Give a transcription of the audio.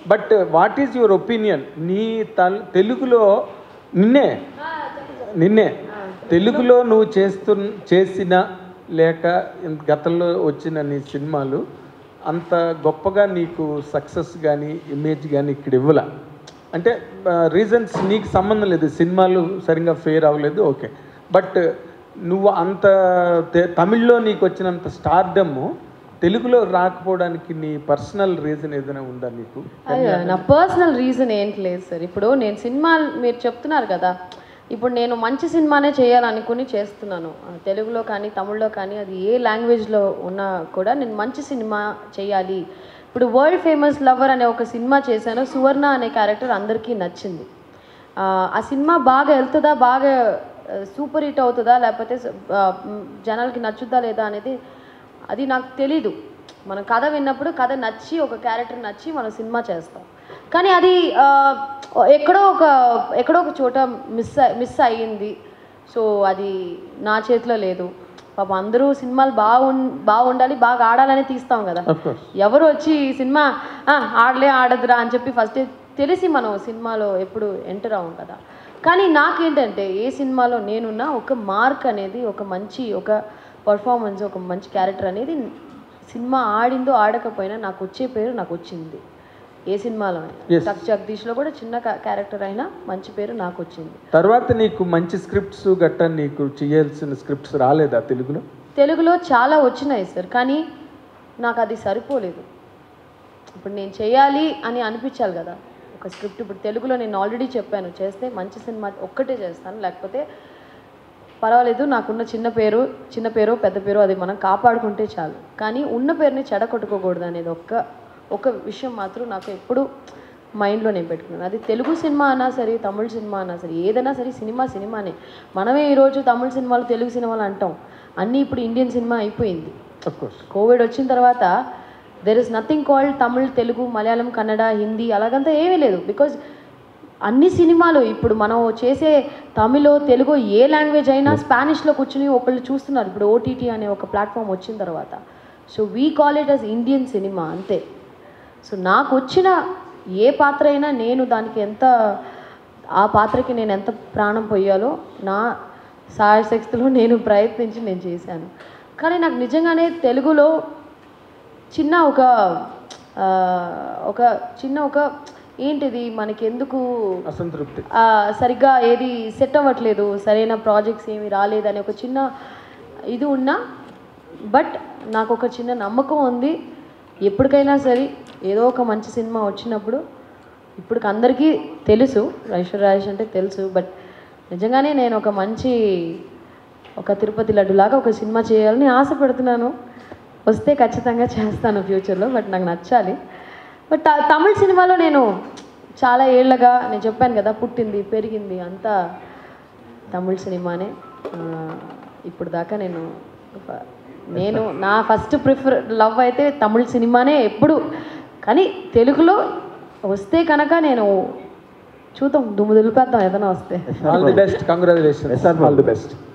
But what is your opinion? నీ తెలుగులో నిన్నే తెలుగులో నువ్వు చేసిన లేక గతంలో వచ్చిన నీ సినిమాలు అంత గొప్పగా నీకు సక్సెస్ కానీ ఇమేజ్ కానీ ఇక్కడ ఇవ్వాల అంటే రీజన్స్ నీకు సంబంధం లేదు, సినిమాలు సరిగ్గా ఫెయిర్ అవ్వలేదు, ఓకే. బట్ నువ్వు అంత తమిళ్లో నీకు వచ్చినంత స్టార్డమ్ తెలుగులో రాకపోవడానికి నీ పర్సనల్ రీజన్ ఏదైనా ఉందా నీకు? నా పర్సనల్ రీజన్ ఏంటి లేదు సార్. ఇప్పుడు నేను సినిమా మీరు చెప్తున్నారు కదా, ఇప్పుడు నేను మంచి సినిమానే చేయాలనుకుని చేస్తున్నాను. తెలుగులో కానీ తమిళ్లో కానీ అది ఏ లాంగ్వేజ్లో ఉన్నా కూడా నేను మంచి సినిమా చేయాలి. ఇప్పుడు వరల్డ్ ఫేమస్ లవర్ అనే ఒక సినిమా చేశాను. సువర్ణ అనే క్యారెక్టర్ అందరికీ నచ్చింది. ఆ సినిమా బాగా వెళ్తుందా, బాగా సూపర్ హిట్ అవుతుందా, లేకపోతే జనాలకి నచ్చుద్దా లేదా అనేది అది నాకు తెలీదు. మనం కథ విన్నప్పుడు కథ నచ్చి ఒక క్యారెక్టర్ నచ్చి మనం సినిమా చేస్తాం. కానీ అది ఎక్కడో ఒక చోట మిస్ అయ్యింది. సో అది నా చేతిలో లేదు. పాపం అందరూ సినిమాలు బాగుండాలి, బాగా ఆడాలని తీస్తాం కదా. ఎవరు వచ్చి సినిమా ఆడదురా అని చెప్పి ఫస్ట్ తెలిసి మనం సినిమాలో ఎప్పుడు ఎంటర్ అవ్వం కదా. కానీ నాకేంటంటే ఏ సినిమాలో నేనున్నా ఒక మార్క్ అనేది, ఒక మంచి ఒక పర్ఫార్మెన్స్, ఒక మంచి క్యారెక్టర్ అనేది సినిమా ఆడిందో ఆడకపోయినా నాకు వచ్చే పేరు నాకు వచ్చింది. ఏ సినిమాలో టక్ జగదీష్లో కూడా చిన్న క్యారెక్టర్ అయినా మంచి పేరు నాకు వచ్చింది. తర్వాత నీకు మంచి స్క్రిప్ట్స్ గట్టా నీకు చేయాల్సిన స్క్రిప్ట్స్ రాలేదా తెలుగులో? తెలుగులో చాలా వచ్చినాయి సార్, కానీ నాకు అది సరిపోలేదు. ఇప్పుడు నేను చేయాలి అని అనిపించాలి కదా ఒక స్క్రిప్ట్. ఇప్పుడు తెలుగులో నేను ఆల్రెడీ చెప్పాను, చేస్తే మంచి సినిమా ఒక్కటే చేస్తాను, లేకపోతే పర్వాలేదు, నాకున్న చిన్న పేరు పెద్ద పేరు అది మనం కాపాడుకుంటే చాలు. కానీ ఉన్న పేరుని చెడగొట్టుకోకూడదు అనేది ఒక విషయం మాత్రం నాకు ఎప్పుడు మైండ్లో నేను పెట్టుకున్నాను. అది తెలుగు సినిమా అన్నా సరే, తమిళ సినిమా అన్నా సరే, ఏదైనా సరే సినిమానే. మనమే ఈరోజు తమిళ సినిమాలు తెలుగు సినిమాలు అంటాం, అన్నీ ఇప్పుడు ఇండియన్ సినిమా అయిపోయింది. కోవిడ్ వచ్చిన తర్వాత there is nothing called Tamil, Telugu, Malayalam, Kannada, Hindi అలాగంతా ఏమీ లేదు. బికాజ్ అన్ని సినిమాలు ఇప్పుడు మనం చేసే తమిళో తెలుగు ఏ లాంగ్వేజ్ అయినా స్పానిష్లో కూర్చుని ఒకళ్ళు చూస్తున్నారు. ఇప్పుడు ఓటీటీ అనే ఒక ప్లాట్ఫామ్ వచ్చిన తర్వాత. So we call it as Indian cinema అంతే. సో నాకు వచ్చిన ఏ పాత్ర అయినా నేను దానికి ఆ పాత్రకి నేను ఎంత ప్రాణం పోయాలో నా సాయశక్తిలో నేను ప్రయత్నించి నేను చేశాను. కానీ నాకు నిజంగానే తెలుగులో చిన్న ఒక ఏంటిది మనకెందుకు అసంతృప్తి, సరిగ్గా ఏది సెట్ అవ్వట్లేదు, సరైన ప్రాజెక్ట్స్ ఏమి రాలేదని ఒక చిన్న ఇది ఉన్నా. బట్ నాకు ఒక చిన్న నమ్మకం ఉంది, ఎప్పటికైనా సరే ఏదో ఒక మంచి సినిమా వచ్చినప్పుడు, ఇప్పుడు అందరికీ తెలుసు ఐశ్వర్య రాజేష్ అంటే తెలుసు, బట్ నిజంగానే నేను ఒక తిరుపతి లడ్డులాగా ఒక సినిమా చేయాలని ఆశపడుతున్నాను. వస్తే ఖచ్చితంగా చేస్తాను ఫ్యూచర్లో, బట్ నాకు నచ్చాలి. బట్ తమిళ సినిమాలో నేను చాలా ఏళ్ళగా నేను చెప్పాను కదా, పుట్టింది పెరిగింది అంతా తమిళ సినిమానే. ఇప్పుడు దాకా నేను నా ఫస్ట్ లవ్ అయితే తమిళ సినిమానే ఎప్పుడు. కానీ తెలుగులో వస్తే కనుక నేను చూద్దాం, దుమ్ము దులిపేద్దాం ఏదైనా వస్తే. All the best, congratulations, all the best.